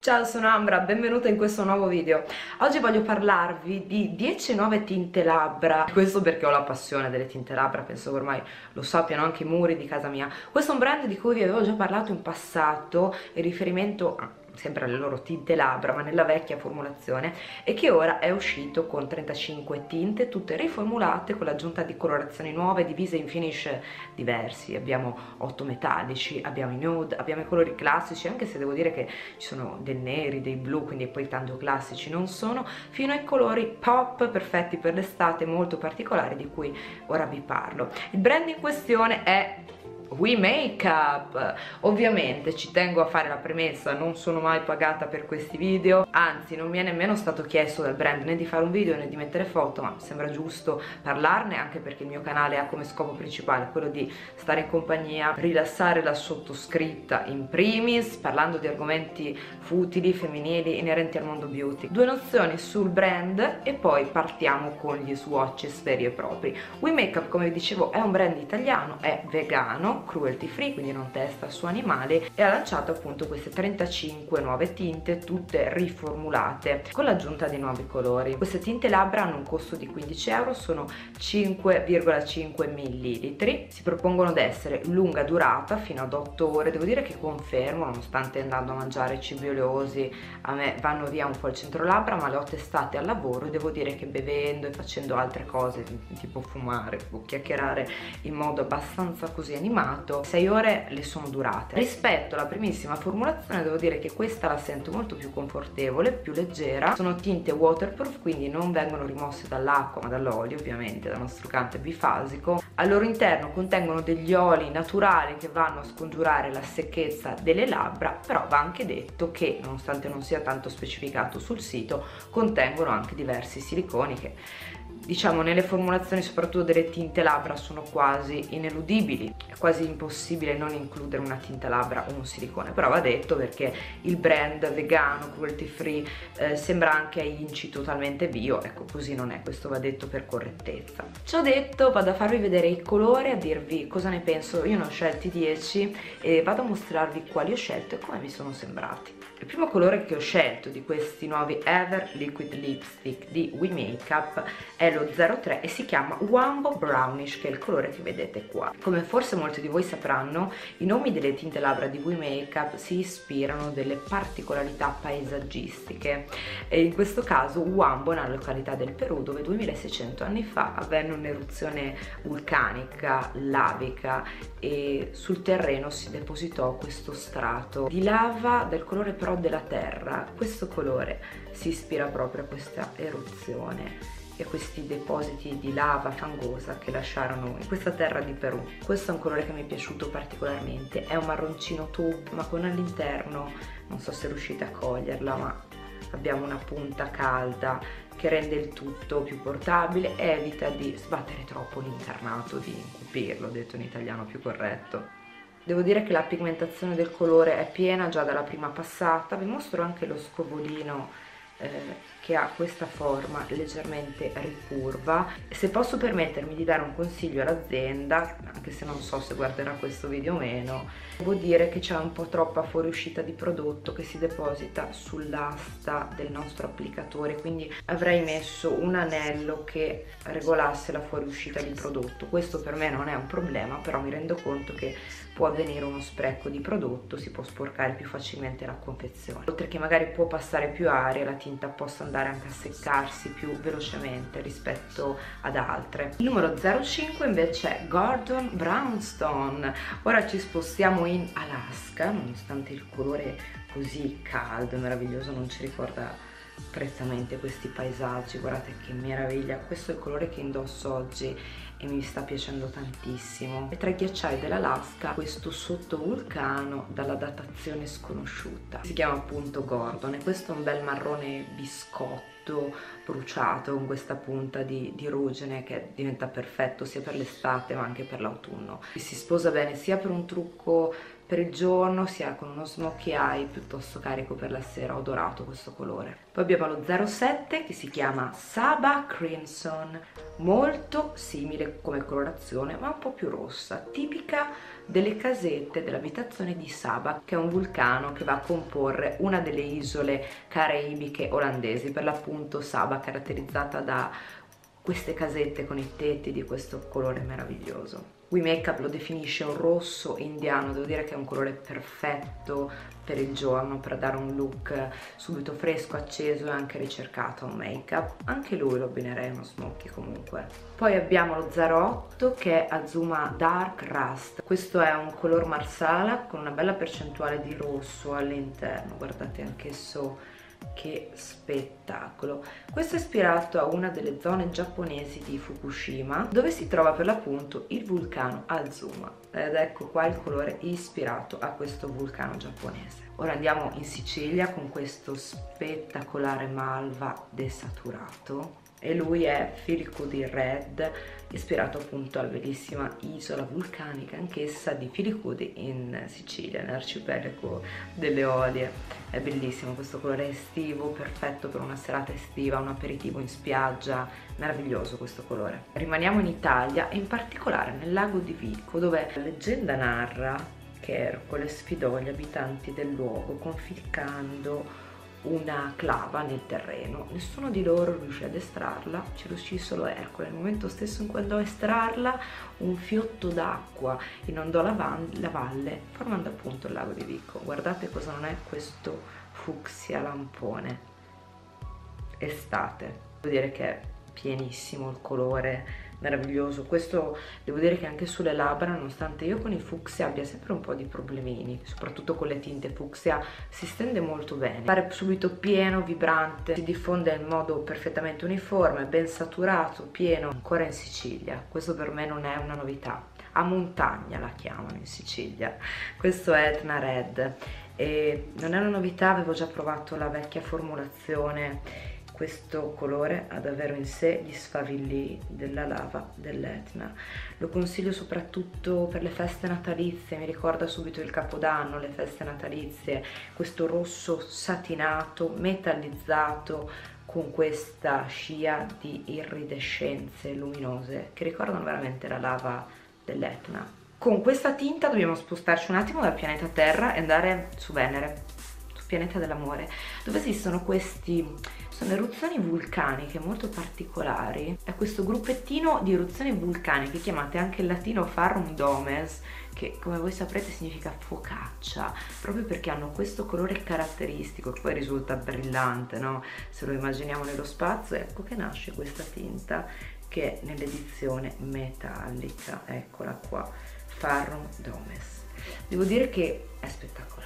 Ciao, sono Ambra, benvenuta in questo nuovo video. Oggi voglio parlarvi di 10 nuove tinte labbra. Questo perché ho la passione delle tinte labbra, penso che ormai lo sappiano anche i muri di casa mia. Questo è un brand di cui vi avevo già parlato in passato, in riferimento sempre alle loro tinte labbra, ma nella vecchia formulazione, e che ora è uscito con 35 tinte, tutte riformulate con l'aggiunta di colorazioni nuove, divise in finish diversi. Abbiamo 8 metallici, abbiamo i nude, abbiamo i colori classici, anche se devo dire che ci sono dei neri, dei blu, quindi poi tanto classici non sono, fino ai colori pop perfetti per l'estate, molto particolari, di cui ora vi parlo. Il brand in questione è We Makeup. Ovviamente ci tengo a fare la premessa, non sono mai pagata per questi video, anzi non mi è nemmeno stato chiesto dal brand né di fare un video né di mettere foto, ma sembra giusto parlarne, anche perché il mio canale ha come scopo principale quello di stare in compagnia, rilassare la sottoscritta in primis, parlando di argomenti futili, femminili, inerenti al mondo beauty. Due nozioni sul brand e poi partiamo con gli swatches veri e propri. We Makeup, come vi dicevo, è un brand italiano, è vegano, cruelty free, quindi non testa su animali, e ha lanciato appunto queste 35 nuove tinte, tutte riformulate con l'aggiunta di nuovi colori. Queste tinte labbra hanno un costo di 15 euro, sono 5,5 millilitri, si propongono di essere lunga durata fino ad 8 ore. Devo dire che confermo, nonostante andando a mangiare cibi oleosi a me vanno via un po' il centro labbra, ma le ho testate al lavoro e devo dire che bevendo e facendo altre cose tipo fumare o chiacchierare in modo abbastanza così animato, 6 ore le sono durate. Rispetto alla primissima formulazione devo dire che questa la sento molto più confortevole, più leggera. Sono tinte waterproof, quindi non vengono rimosse dall'acqua ma dall'olio, ovviamente da uno struccante bifasico. Al loro interno contengono degli oli naturali che vanno a scongiurare la secchezza delle labbra, però va anche detto che, nonostante non sia tanto specificato sul sito, contengono anche diversi siliconi che, diciamo, nelle formulazioni soprattutto delle tinte labbra sono quasi ineludibili. È quasi impossibile non includere una tinta labbra o un silicone, però va detto perché il brand vegano, cruelty free, sembra anche a inci totalmente bio. Ecco, così non è, questo va detto per correttezza. Ciò detto, vado a farvi vedere i colori, a dirvi cosa ne penso. Io ne ho scelti 10 e vado a mostrarvi quali ho scelto e come mi sono sembrati. Il primo colore che ho scelto di questi nuovi Ever Liquid Lipstick di We Makeup è lo 03 e si chiama Wambo Brownish, che è il colore che vedete qua. Come forse molti di voi sapranno, i nomi delle tinte labbra di We Makeup si ispirano delle particolarità paesaggistiche, e in questo caso Wambo è una località del Perù dove 2600 anni fa avvenne un'eruzione vulcanica, lavica, e sul terreno si depositò questo strato di lava del colore però della terra. Questo colore si ispira proprio a questa eruzione e a questi depositi di lava fangosa che lasciarono in questa terra di Perù. Questo è un colore che mi è piaciuto particolarmente, è un marroncino taupe ma con all'interno, non so se riuscite a coglierla, ma abbiamo una punta calda che rende il tutto più portabile e evita di sbattere troppo l'incarnato, di incupirlo, detto in italiano più corretto. Devo dire che la pigmentazione del colore è piena già dalla prima passata. Vi mostro anche lo scovolino che ha questa forma leggermente ricurva. Se posso permettermi di dare un consiglio all'azienda, anche se non so se guarderà questo video o meno, devo dire che c'è un po' troppa fuoriuscita di prodotto che si deposita sull'asta del nostro applicatore, quindi avrei messo un anello che regolasse la fuoriuscita di prodotto. Questo per me non è un problema, però mi rendo conto che può avvenire uno spreco di prodotto, si può sporcare più facilmente la confezione, oltre che magari può passare più aria, la tinta possa andare anche a seccarsi più velocemente rispetto ad altre. Il numero 05 invece è Gordon Brownstone. Ora ci spostiamo in Alaska, nonostante il colore così caldo e meraviglioso non ci ricorda prettamente questi paesaggi. Guardate che meraviglia, questo è il colore che indosso oggi e mi sta piacendo tantissimo. E tra i ghiacciai dell'Alaska questo sottovulcano dalla datazione sconosciuta, si chiama appunto Gordon, e questo è un bel marrone biscotto bruciato con questa punta di ruggine che diventa perfetto sia per l'estate ma anche per l'autunno. Si sposa bene sia per un trucco per il giorno sia con uno smokey eye piuttosto carico per la sera. Ho adorato questo colore. Poi abbiamo lo 07 che si chiama Saba Crimson, molto simile come colorazione ma un po' più rossa, tipica delle casette dell'abitazione di Saba, che è un vulcano che va a comporre una delle isole caraibiche olandesi, per l'appunto Saba, caratterizzata da queste casette con i tetti di questo colore meraviglioso. We Makeup lo definisce un rosso indiano, devo dire che è un colore perfetto per il giorno, per dare un look subito fresco, acceso e anche ricercato a un make-up. Anche lui lo abbinerei a uno smokey comunque. Poi abbiamo lo 08 che è Azuma Dark Rust. Questo è un color marsala con una bella percentuale di rosso all'interno, guardate anch'esso che spettacolo. Questo è ispirato a una delle zone giapponesi di Fukushima, dove si trova per l'appunto il vulcano Azuma, ed ecco qua il colore ispirato a questo vulcano giapponese. Ora andiamo in Sicilia con questo spettacolare malva desaturato, e lui è Filicudi Red, ispirato appunto alla bellissima isola vulcanica anch'essa di Filicudi in Sicilia, nell'arcipelago delle Olie. È bellissimo questo colore estivo, perfetto per una serata estiva, un aperitivo in spiaggia, meraviglioso questo colore. Rimaniamo in Italia e in particolare nel lago di Vico, dove la leggenda narra che Ercole sfidò gli abitanti del luogo conficcando una clava nel terreno. Nessuno di loro riuscì ad estrarla, ci riuscì solo Ercole. Nel momento stesso in cui andò a estrarla, un fiotto d'acqua inondò la valle, formando appunto il lago di Vico. Guardate cosa non è questo fucsia lampone estate, devo dire che è pienissimo il colore, meraviglioso. Questo devo dire che anche sulle labbra, nonostante io con i fucsia abbia sempre un po' di problemini, soprattutto con le tinte fucsia, si stende molto bene, pare subito pieno, vibrante, si diffonde in modo perfettamente uniforme, ben saturato, pieno. Ancora in Sicilia, questo per me non è una novità, a montagna la chiamano in Sicilia, questo è Etna Red e non è una novità, avevo già provato la vecchia formulazione. Questo colore ha davvero in sé gli sfavilli della lava dell'Etna. Lo consiglio soprattutto per le feste natalizie, mi ricorda subito il Capodanno, le feste natalizie, questo rosso satinato, metallizzato, con questa scia di iridescenze luminose che ricordano veramente la lava dell'Etna. Con questa tinta dobbiamo spostarci un attimo dal pianeta Terra e andare su Venere, sul pianeta dell'amore, dove esistono sono eruzioni vulcaniche molto particolari. È questo gruppettino di eruzioni vulcaniche, chiamate anche in latino Farum Domes, che come voi saprete significa focaccia, proprio perché hanno questo colore caratteristico che poi risulta brillante, no? Se lo immaginiamo nello spazio, ecco che nasce questa tinta che è nell'edizione metallica, eccola qua, Farum Domes. Devo dire che è spettacolare.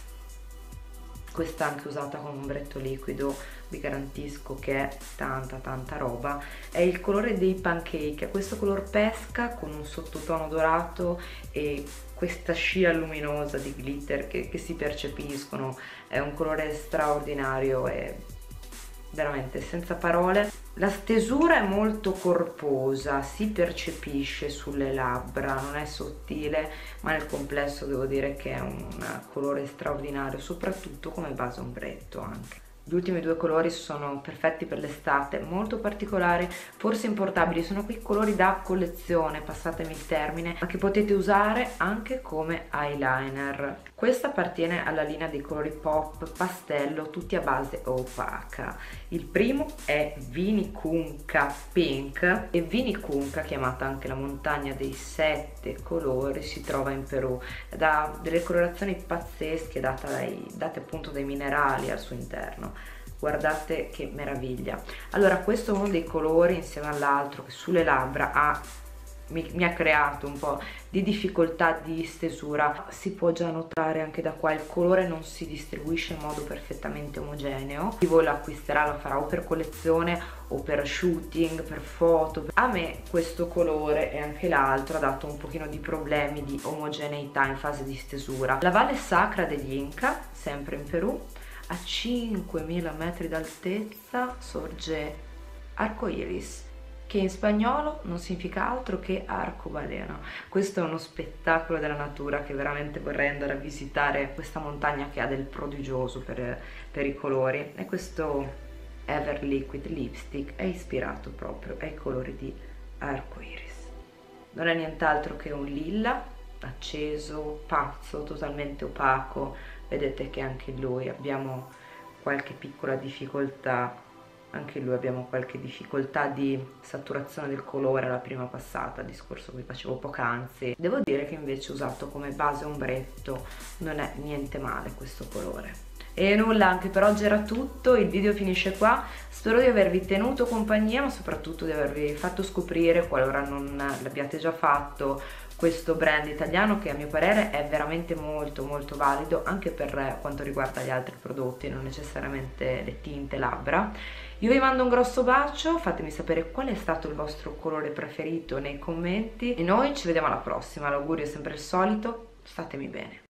Questa anche usata con un ombretto liquido, vi garantisco che è tanta roba. È il colore dei pancake, è questo color pesca con un sottotono dorato e questa scia luminosa di glitter che si percepiscono. È un colore straordinario e veramente senza parole. La stesura è molto corposa, si percepisce sulle labbra, non è sottile, ma nel complesso devo dire che è un colore straordinario, soprattutto come base ombretto anche. Gli ultimi due colori sono perfetti per l'estate, molto particolari, forse importabili, sono quei colori da collezione, passatemi il termine, ma che potete usare anche come eyeliner. Questa appartiene alla linea dei colori pop pastello, tutti a base opaca. Il primo è Vinicunca Pink, e Vinicunca, chiamata anche la montagna dei 7 colori, si trova in Perù, da delle colorazioni pazzesche date appunto dai minerali al suo interno. Guardate che meraviglia. Allora, questo è uno dei colori insieme all'altro che sulle labbra mi ha creato un po' di difficoltà di stesura. Si può già notare anche da qua, il colore non si distribuisce in modo perfettamente omogeneo. Chi voi lo acquisterà lo farà o per collezione o per shooting, per foto. A me questo colore e anche l'altro ha dato un pochino di problemi di omogeneità in fase di stesura. La Valle Sacra degli Inca, sempre in Perù, a 5000 metri d'altezza sorge Arcoiris, che in spagnolo non significa altro che arcobaleno. Questo è uno spettacolo della natura che veramente vorrei andare a visitare, questa montagna che ha del prodigioso per i colori. E questo Ever Liquid Lipstick è ispirato proprio ai colori di arcoiris. Non è nient'altro che un lilla acceso, pazzo, totalmente opaco. Vedete che anche in lui abbiamo qualche piccola difficoltà, anche in lui abbiamo qualche difficoltà di saturazione del colore alla prima passata, discorso che vi facevo poc'anzi. Devo dire che invece usato come base ombretto non è niente male questo colore. E nulla, anche per oggi era tutto, il video finisce qua, spero di avervi tenuto compagnia, ma soprattutto di avervi fatto scoprire, qualora non l'abbiate già fatto, questo brand italiano che a mio parere è veramente molto valido anche per quanto riguarda gli altri prodotti, non necessariamente le tinte labbra. Io vi mando un grosso bacio, fatemi sapere qual è stato il vostro colore preferito nei commenti e noi ci vediamo alla prossima, l'augurio è sempre il solito, statemi bene.